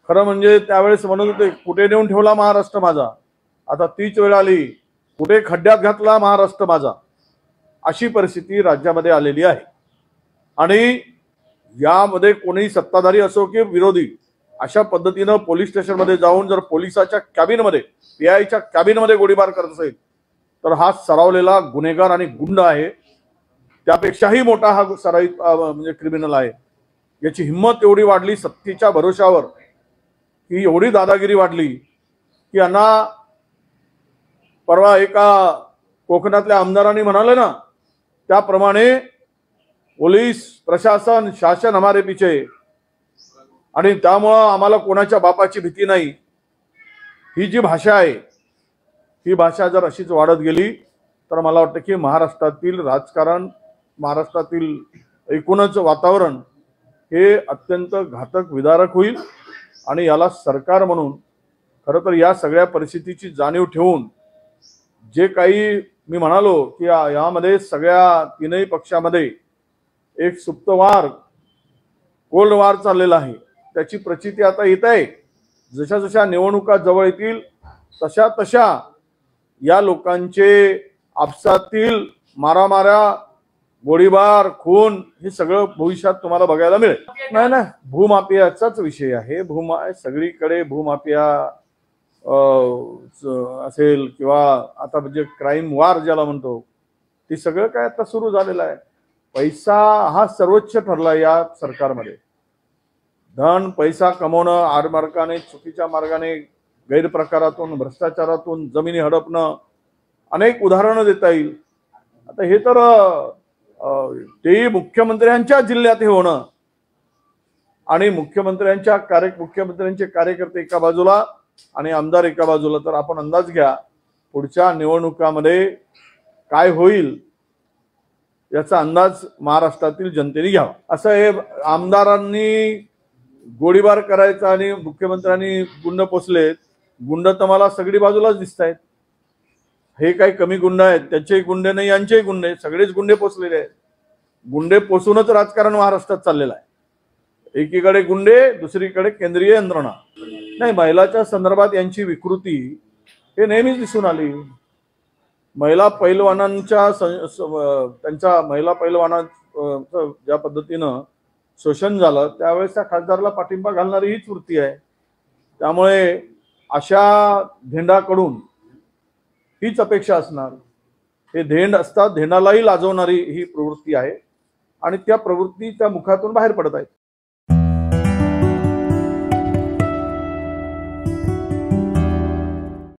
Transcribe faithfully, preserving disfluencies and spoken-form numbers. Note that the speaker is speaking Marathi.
खरं म्हणजे त्यावेळेस म्हणत होते कुठे नेऊन ठेवला महाराष्ट्र माझा, आता तीच वेळ आली कुठे खड्ड्यात घातला महाराष्ट्र माझा, अशी परिस्थिती राज्यामध्ये आलेली आहे। आणि यामध्ये कोणी सत्ताधारी असो की विरोधी अशा पद्धतीनं पोलीस स्टेशनमध्ये जाऊन जर पोलिसाच्या कॅबिनमध्ये पीआयच्या कॅबिनमध्ये गोळीबार करत असेल तर हा सरावलेला गुन्हेगार आणि गुंड आहे, त्यापेक्षाही मोठा हा सराईत म्हणजे क्रिमिनल आहे। याची हिंमत एवढी वाढली सत्तेच्या भरोशावर, ही एवढी दादागिरी वाढली की यांना परवा एका कोकणातल्या आमदारांनी म्हणाले ना त्याप्रमाणे पोलीस प्रशासन शासन हमारे पीछे, आणि त्यामुळं आम्हाला कोणाच्या बापाची भीती नाही, ही जी भाषा आहे ही भाषा जर अशीच वाढत गेली तर मला वाटतं की महाराष्ट्रातील राजकारण, महाराष्ट्रातील एकूणच वातावरण हे अत्यंत घातक विदारक होईल। आणि याला सरकार म्हणून खरं तर या सगळ्या परिस्थितीची जाणीव ठेवून जे काही मी म्हणालो की यामध्ये सगळ्या तीनही पक्षामध्ये एक सुप्तवार कोल्ड वार चाललेला आहे, त्याची प्रचिती आता येत आहे। जशा जशा निवडणुका जवळ येतील तशा तशा या लोकांचे आपसातील मारामाऱ्या, गोळीबार, खून हे सगळं भविष्यात तुम्हाला बघायला मिळेल। नाही ना, भूमाफियाचाच विषय आहे। भूमा सगळीकडे भूमाफिया असेल किंवा आता म्हणजे क्राईम वार ज्याला म्हणतो ती सगळं काय आता सुरू झालेलं आहे। पैसा हा सर्वोच्च ठरला या सरकारमध्ये। धन पैसा कमवणं, आडमार्गाने चुकीच्या मार्गाने गैरप्रकारातून भ्रष्टाचारातून जमिनी हडपणं, अनेक उदाहरणं देता येईल। आता हे तर तेही मुख्यमंत्र्यांच्या जिल्ह्यात हे होणं आणि मुख्यमंत्र्यांच्या कार्य मुख्यमंत्र्यांचे कार्यकर्ते एका बाजूला आणि आमदार एका बाजूला, तर आपण अंदाज घ्या पुढच्या निवडणुकामध्ये काय होईल याचा अंदाज महाराष्ट्रातील जनतेने घ्यावा। असं हे आमदारांनी गोळीबार करायचा आणि मुख्यमंत्र्यांनी गुंड पोचलेत, गुंड तर मला सगळी बाजूलाच दिसत आहेत। हे काही कमी गुंड आहेत, त्यांचेही गुंडे नाही यांचेही गुंडे, सगळेच गुंडे पोचलेले आहेत। गुंडे पोचूनच राजकारण महाराष्ट्रात चाललेलं आहे। एकीकडे गुंडे, दुसरीकडे केंद्रीय यंत्रणा। नाही, महिलाच्या संदर्भात यांची विकृती हे नेहमीच दिसून आली। महिला पैलवानांच्या त्यांच्या महिला पैलवानांचं ज्या पद्धतीनं शोषण झालं त्यावेळेस त्या खासदाराला पाठिंबा घालणारी हीच वृत्ती आहे। त्यामुळे अशा धेंडाकडून हीच अपेक्षा असणार। हे धेंड असतात, धेंडालाही लाजवणारी ही प्रवृत्ती आहे आणि त्या प्रवृत्तीच्या मुखातून बाहेर पडत आहेत।